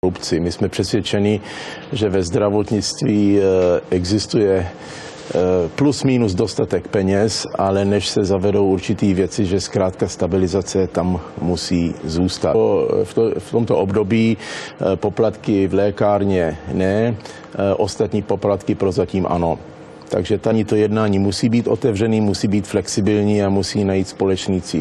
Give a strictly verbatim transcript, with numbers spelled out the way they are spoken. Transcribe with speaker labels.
Speaker 1: korupci. My jsme přesvědčeni, že ve zdravotnictví existuje plus minus dostatek peněz, ale než se zavedou určitý věci, že zkrátka stabilizace tam musí zůstat. V, to, v tomto období poplatky v lékárně ne, ostatní poplatky prozatím ano. Takže tady to jednání musí být otevřený, musí být flexibilní a musí najít společný cíl.